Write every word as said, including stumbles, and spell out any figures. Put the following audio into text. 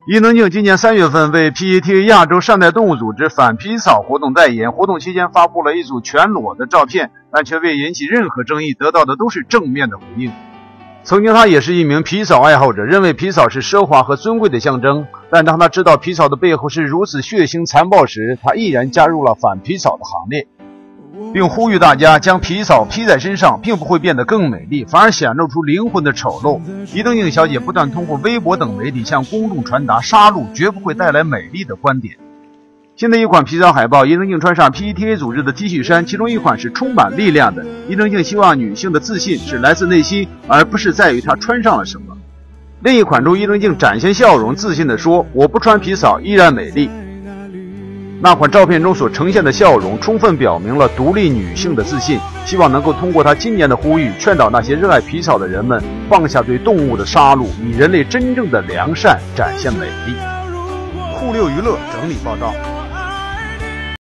伊能静今年三月份为 P E T 亚洲善待动物组织反皮草活动代言，活动期间发布了一组全裸的照片，但却未引起任何争议，得到的都是正面的回应。曾经他也是一名皮草爱好者，认为皮草是奢华和尊贵的象征，但当他知道皮草的背后是如此血腥残暴时，他毅然加入了反皮草的行列，并呼吁大家将皮草披在身上，并不会变得更美丽，反而显露出灵魂的丑陋。伊能静小姐不断通过微博等媒体向公众传达杀戮绝不会带来美丽的观点。新的一款皮草海报，伊能静穿上 P E T A 组织的 T 恤衫，其中一款是充满力量的。伊能静希望女性的自信是来自内心，而不是在于她穿上了什么。另一款中，伊能静展现笑容，自信地说：“我不穿皮草依然美丽。”那款照片中所呈现的笑容，充分表明了独立女性的自信。希望能够通过她今年的呼吁，劝导那些热爱皮草的人们放下对动物的杀戮，以人类真正的良善展现美丽。酷六娱乐整理报道。